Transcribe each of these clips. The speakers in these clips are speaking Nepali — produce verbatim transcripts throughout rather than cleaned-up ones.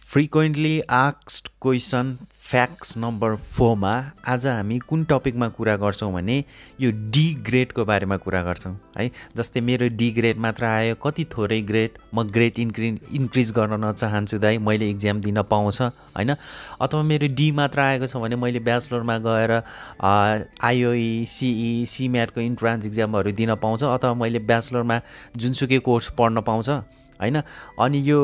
Frequently asked question fax number four मा आज हामी कुन टपिकमा कुरा गर्छौं भने यो डी ग्रेडको बारेमा कुरा गर्छौं है। जस्तै मेरो डी ग्रेड मात्र आयो, कति थोरै ग्रेड, म ग्रेड इन्क्रि इन्क्रिज गर्न चाहन्छु दाइ, मैले इक्जाम दिन पाउँछ हैन। अथवा मेरो डी मात्र आएको छ भने मैले ब्याचलरमा गएर आइओई सीई सीम्याटको इन्ट्रान्स इक्जामहरु दिन पाउँछ, अथवा मैले ब्याचलरमा जुनसुकै कोर्स पढ्न पाउँछ हैन। अनि यो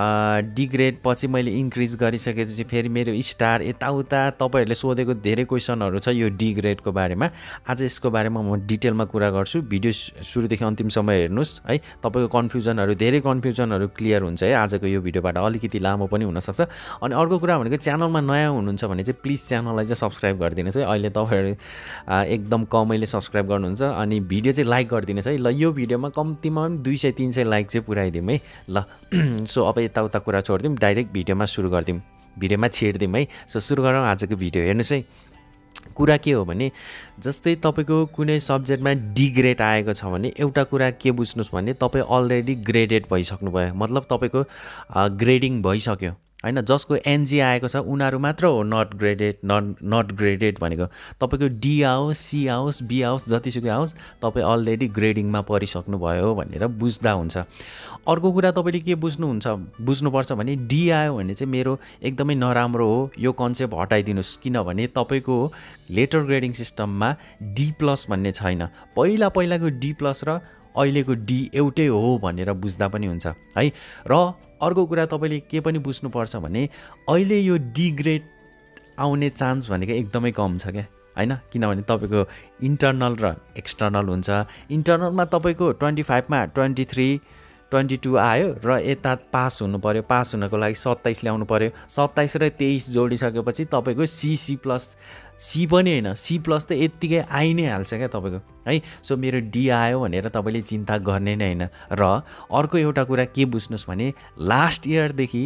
डी ग्रेड पछि मैले इन्क्रिज गरिसकेपछि फेरि मेरो स्टार यताउता तपाईहरुले सोधेको धेरै क्वेशनहरु छ यो डी ग्रेडको बारेमा। आज यसको बारेमा म डिटेलमा कुरा गर्छु। भिडियो सुरुदेखि अन्तिमसम्म हेर्नुस् है, तपाईको कन्फ्युजनहरु धेरै कन्फ्युजनहरु क्लियर हुन्छ है आजको यो भिडियोबाट। अलिकति लामो पनि हुन सक्छ। अनि अर्को कुरा भनेको च्यानलमा नयाँ हुनुहुन्छ भने चाहिँ प्लिज च्यानललाई चाहिँ सब्स्क्राइब गरिदिनुस् है। अहिले तपाईहरु एकदम कमैले सब्स्क्राइब गर्नुहुन्छ अनि भिडियो चाहिँ लाइक गरिदिनुस् है। ल यो भिडियोमा कम्तिमा पनि दुई सय तीन सय लाइक चाहिँ पुर्याइदिउँ है। ल सो अब यताउता कुरा छोड्दिउँ, डाइरेक्ट भिडियोमा सुरु गर्दिउँ, भिडियोमा छेड्दिउँ है। सो सुरु गरौँ आजको भिडियो। हेर्नुस् है, कुरा के हो भने जस्तै तपाईको कुनै सब्जेक्टमा डी ग्रेड आएको छ भने एउटा कुरा के बुझ्नुस् भने तपाई अलरेडी ग्रेडेड भइसक्नु भयो, मतलब तपाईको ग्रेडिङ भइसक्यो हैन। जसको एनजी आएको छ उनीहरु मात्र हो not graded, not not graded भनेको। तपाईको डी आओस्, सी आओस्, बी आओस्, जतिसुकै आओस्, तपाई अलरेडी ग्रेडिङमा परिसक्नु भयो भनेर बुझ्दा हुन्छ। अर्को कुरा तपाईले के बुझ्नुहुन्छ बुझ्नुपर्छ भने डी आयो भने चाहिँ मेरो एकदमै नराम्रो हो, यो कन्सेप्ट हटाइदिनुस्। किनभने तपाईको लेटर ग्रेडिङ सिस्टममा डी प्लस भन्ने छैन। पहिला पहिलाको डी प्लस र अहिलेको डी एउटै हो भनेर बुझ्दा पनि हुन्छ है। र अर्को कुरा तपाईले के पनि बुझ्नुपर्छ भने अहिले यो डी ग्रेड आउने चान्स भनेको एकदमै कम छ क्या हैन। किनभने तपाईको इन्टर्नल र एक्सटर्नल हुन्छ। इन्टर्नलमा तपाईको पच्चीस मा तेइस बाइस आयो र यता पास हुनु पर्यो, पास हुनको लागि सत्ताइस ल्याउनु पर्यो, सत्ताइस र तेइस जोडिसकेपछि तपाईको सी सी प्लस सी पनि हैन, सी प्लस त यतिकै आइ नै हाल्छ क्या तपाईको है। सो मेरो डी आयो भनेर तपाईले चिन्ता गर्ने नै हैन। र अर्को एउटा कुरा के बुझ्नुस् भने लास्ट इयर देखि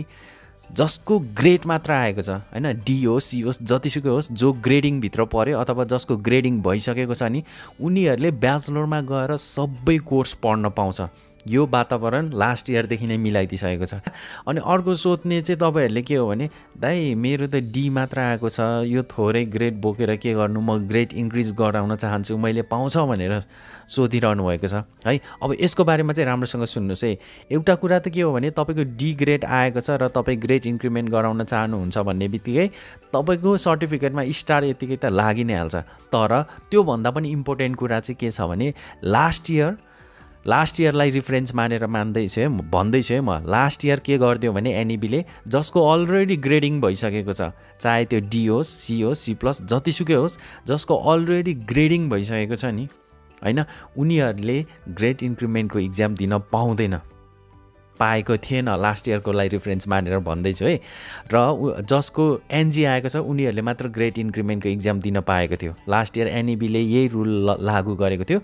जसको ग्रेड मात्र आएको छ हैन, डी होस्, सी होस्, जतिसुकै होस्, जो ग्रेडिङ भित्र पर्यो अथवा जसको ग्रेडिङ भइसकेको छ नि उनीहरुले ब्याचलरमा गएर सबै कोर्स पढ्न पाउँछ। यो वातावरण लास्ट इयर देखि नै मिलाइदिसकेको छ। अनि अर्को सोध्ने चाहिँ तपाईहरुले के हो भने दाइ मेरो त डी मात्र आएको छ, यो थोरै ग्रेड बोकेर के गर्नु, म ग्रेड इन्क्रिज गराउन चाहन्छु, मैले पाउँछ भनेर सोधिरहनु भएको छ है। अब यसको बारेमा चाहिँ राम्रोसँग सुन्नुस् है। एउटा कुरा त के हो भने तपाईको डी ग्रेड आएको छ र तपाई ग्रेड इन्क्रिमेन्ट गराउन चाहनुहुन्छ भन्ने बित्तिकै तपाईको सर्टिफिकेटमा स्टार यतिकै त लागि नै हाल्छ। तर त्यो भन्दा पनि इम्पोर्टेन्ट कुरा चाहिँ के छ भने लास्ट इयर लास्ट इयरलाई रिफरेन्स मानेर मान्दैछु है भन्दैछु है म। लास्ट इयर के गरिदियो भने एनइबीले जसको अलरेडी ग्रेडिङ भइसकेको छ, चाहे त्यो डी होस्, सी होस्, सी प्लस जतिसुकै होस्, जसको अलरेडी ग्रेडिङ भइसकेको छ नि हैन, उनीहरुले ग्रेड इन्क्रिमेन्टको इक्जाम दिन पाउँदैन, पाएको थिएन। लास्ट इयरकोलाई रिफरेन्स मानेर भन्दैछु है। र जसको एनजी आएको छ उनीहरुले मात्र ग्रेड इन्क्रिमेन्टको इक्जाम दिन पाएको थियो। लास्ट इयर एनइबीले यही रुल लागू गरेको थियो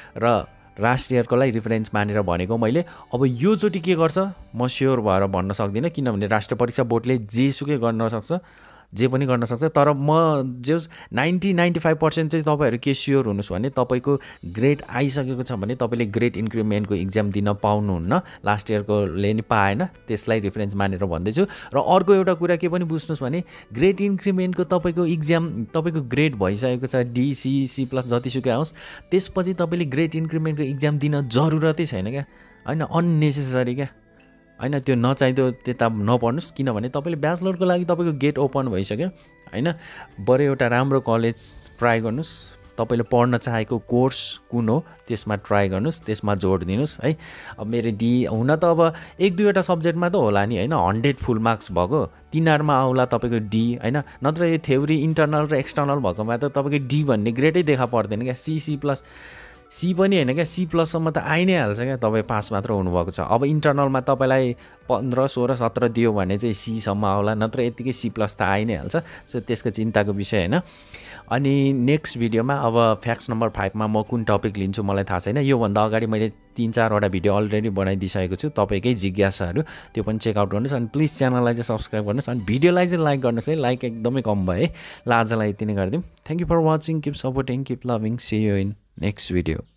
र लास्ट इयरको लागि रिफरेन्स मानेर भनेको मैले। अब यो चोटि के गर्छ म स्योर भएर भन्न सक्दिनँ, किनभने राष्ट्रिय परीक्षा बोर्डले जेसुकै गर्न सक्छ, जे पनि गर्न सक्छ। तर म जे नाइन्टी नाइन्टी फाइभ पर्सेन्ट चाहिँ तपाईहरु के स्योर हुनुस् भने तपाईको ग्रेड आइसकेको छ भने तपाईले ग्रेड इन्क्रिमेन्टको इक्जाम दिन पाउनुहुन्न। लास्ट इयरकोले नि पाएन, त्यसलाई रिफरेन्स मानेर भन्दैछु। र अर्को एउटा कुरा के पनि बुझ्नुस् भने ग्रेड इन्क्रिमेन्टको तपाईको इक्जाम तपाईको ग्रेड भइसकेको छ, डी सी सी प्लस जतिसुकै आओस्, त्यसपछि तपाईले ग्रेड इन्क्रिमेन्टको इक्जाम दिन जरुरतै छैन क्या हैन, अननेसेसरी क्या हैन। त्यो नचाहिँदो त्यता नपढ्नुस्, किनभने तपाईले ब्याचलरको लागि तपाईको गेट ओपन भइसक्यो हैन। बरु एउटा राम्रो कलेज ट्राई गर्नुस्, तपाईले पढ्न चाहेको कोर्स कुन हो त्यसमा ट्राई गर्नुस्, त्यसमा जोड दिनुस् है। अब मेरो डी हुन त अब एक दुईवटा सब्जेक्टमा त होला नि हैन, हन्ड्रेड फुल मार्क्स भएको तिनीहरुमा आउला तपाईको डी हैन। नत्र यो थ्योरी इन्टर्नल र एक्सटर्नल भएकोमा त तपाईको डी भन्ने ग्रेडै देखा पर्दैन क्या। सी सी प्लस सी पनि हैन क्या, सी प्लससम्म त आइ नै हाल्छ क्या, तपाईँ पास मात्र हुनुभएको छ। अब इन्टर्नलमा तपाईलाई पन्ध्र सोह्र सत्र दियो भने चाहिँ सी सम्म आउला, नत्र यतिकै सी प्लस त आइ नै हाल्छ। सो त्यसको चिन्ताको विषय हैन। अनि नेक्स्ट भिडियोमा अब फ्याक्स नम्बर फाइभमा म कुन टपिक लिन्छु मलाई थाहा छैन। योभन्दा अगाडि मैले तीन चारवटा भिडियो अलरेडी बनाइदिइसकेको छु, तपाईँकै जिज्ञासाहरू त्यो पनि चेकआउट गर्नुहोस्। अनि प्लिज च्यानललाई चाहिँ सब्स्क्राइब गर्नुहोस् अनि भिडियोलाई चाहिँ लाइक गर्नुहोस् है। लाइक एकदमै कम भयो है। ल आजलाई यति नै गरिदिउँ। Thank you for watching, keep supporting, keep loving, see you in next video.